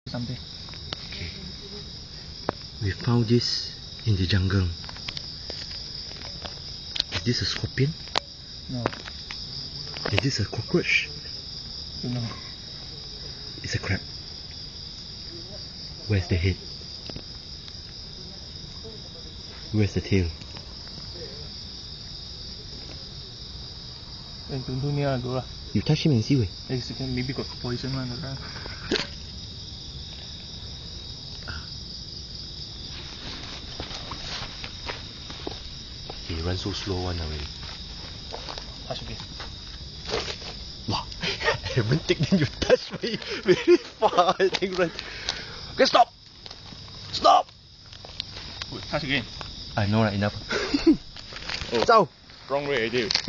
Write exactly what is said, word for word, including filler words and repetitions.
Something. Okay. We found this in the jungle. Is this a scorpion? No. Is this a cockroach? No. It's a crab. Where's the head? Where's the tail? Eh, don't do near go lah. You touch him and see where. Eh, second maybe got poison one around. He run so slow one already. Touch again. Wow. I haven't taken you touch me very far. I think run. Okay, stop! Stop! Touch again. I know right enough. Oh. Zao! Wrong way, I did.